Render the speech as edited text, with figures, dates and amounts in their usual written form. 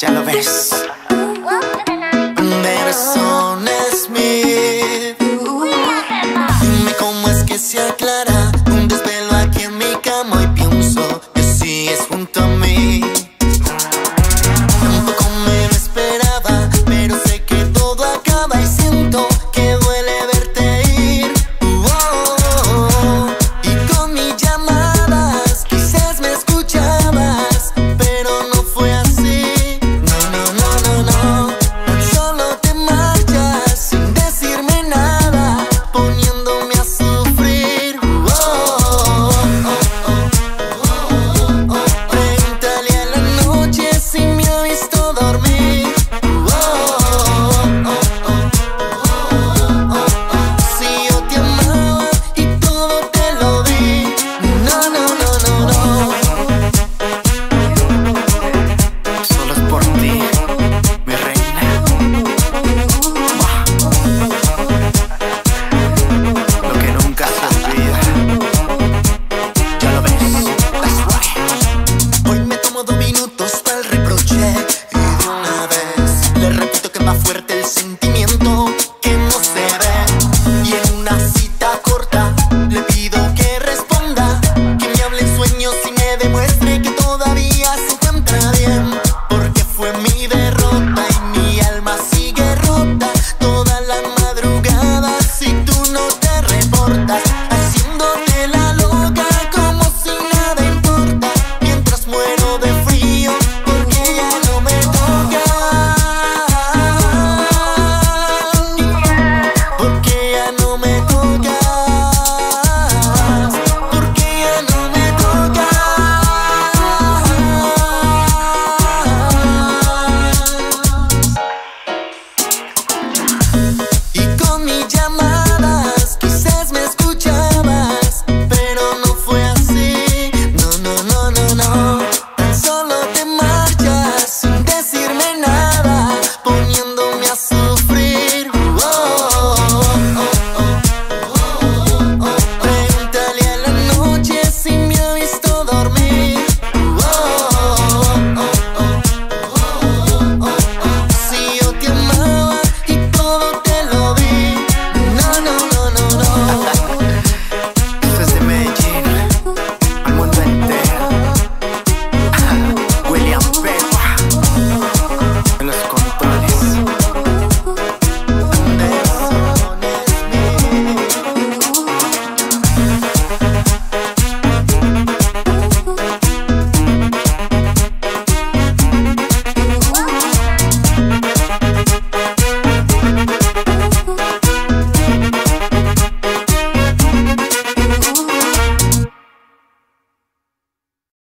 Ya lo ves. Nelson Smith. Dime cómo es que se aclara un desvelo aquí en mi cama y pienso que sigues junto a mí. Tampoco me lo esperaba, pero sé que todo acaba y siento que duele verte ir. Y con mis llamadas quizás me escuchabas, pero no fue así. No, tan solo te marchas sin decirme nada, poniéndome a sufrir. Pregúntale a la noche si me ha visto dormir. Si yo te amaba y todo te lo di. No. Solo es por ti, mi reina. Lo que nunca se olvida. Ya lo ves. That's right. Hoy me tomo 2 minutos para el reproche y de una vez le repito que es más fuerte el sentimiento que no se ve. Y en una cita corta le pido que responda, que me hable en sueños y me demuestre que todavía se encuentra bien, porque fue mi derrota y mi alma sigue rota toda la madrugada si tú no te reportas, haciéndote la loca como si nada importa, mientras muero de frío